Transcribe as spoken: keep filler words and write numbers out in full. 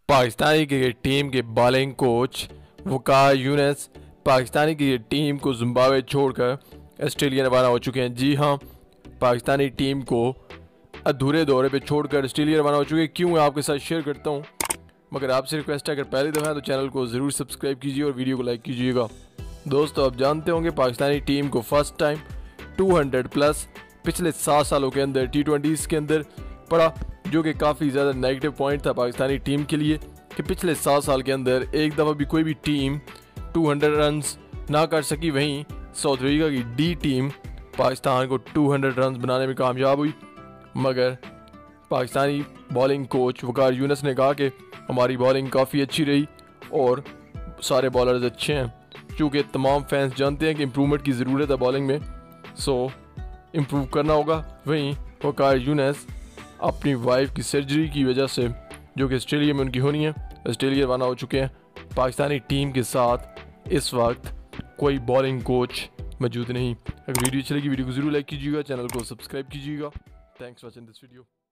Pakistani cricket team के bowling coach Waqar Younis Pakistani cricket team को Zimbabwe छोड़कर ऑस्ट्रेलिया रवाना हो चुके हैं। जी हाँ, पाकिस्तानी टीम को अधूरे दौरे पे छोड़कर ऑस्ट्रेलिया रवाना हो चुके हैं। क्यों, मैं आपके साथ शेयर करता हूँ, मगर आपसे रिक्वेस्ट है अगर पहली दफ़ा है तो चैनल को ज़रूर सब्सक्राइब कीजिए और वीडियो को लाइक कीजिएगा। दोस्तों, आप जानते होंगे पाकिस्तानी टीम को first time two hundred plus पिछले सात सालों के अंदर टी ट्वेंटीज़ के अंदर पड़ा, जो कि काफ़ी ज़्यादा नेगेटिव पॉइंट था पाकिस्तानी टीम के लिए कि पिछले सात साल के अंदर एक दफ़ा भी कोई भी टीम टू हंड्रेड रन्स ना कर सकी। वहीं साउथ अफ्रीका की डी टीम पाकिस्तान को टू हंड्रेड रन्स बनाने में कामयाब हुई, मगर पाकिस्तानी बॉलिंग कोच वकार यूनिस ने कहा कि हमारी बॉलिंग काफ़ी अच्छी रही और सारे बॉलर्स अच्छे हैं। चूँकि तमाम फैंस जानते हैं कि इम्प्रूवमेंट की ज़रूरत है बॉलिंग में, सो इम्प्रूव करना होगा। वहीं वकार यूनिस अपनी वाइफ की सर्जरी की वजह से, जो कि ऑस्ट्रेलिया में उनकी होनी है, ऑस्ट्रेलिया रवाना हो चुके हैं। पाकिस्तानी टीम के साथ इस वक्त कोई बॉलिंग कोच मौजूद नहीं। अगर वीडियो अच्छी लगी वीडियो को ज़रूर लाइक कीजिएगा, चैनल को सब्सक्राइब कीजिएगा। Thanks for watching this video.